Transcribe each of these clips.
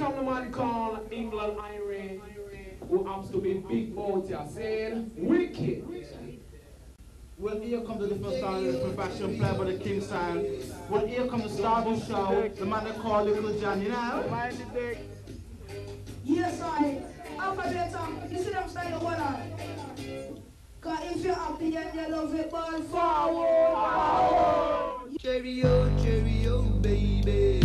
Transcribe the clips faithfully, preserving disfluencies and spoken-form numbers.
from the man called England Irene, who happens to be big mouth here, saying, wicked. Well, here comes the first time the professional player by the King style. Well, here comes the star of the show, the man they call Little John, you know? Yes, I. Operator, you see them style of water? Cause if you're happy and you love it, ball forward. Cheerio, cheerio, baby.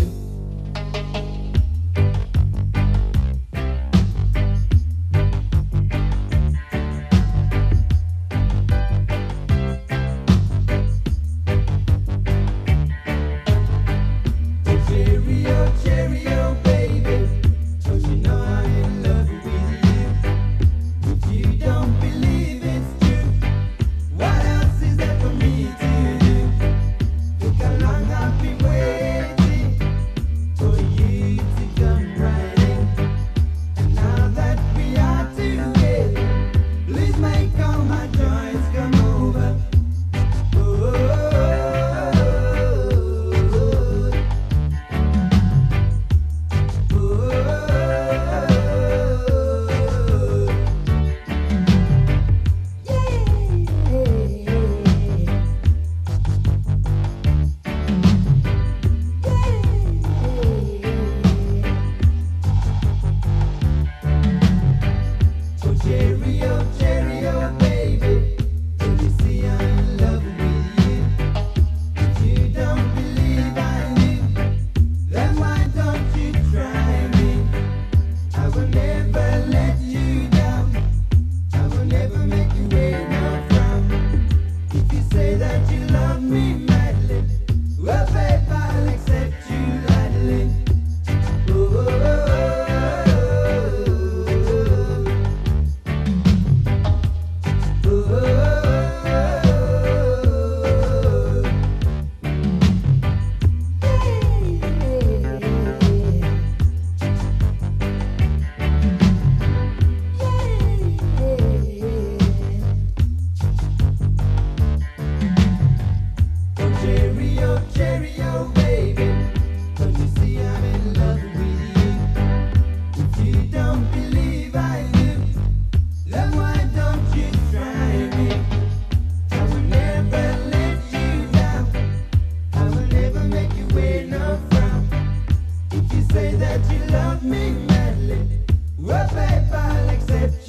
Say that you love me madly, well, babe, I'll accept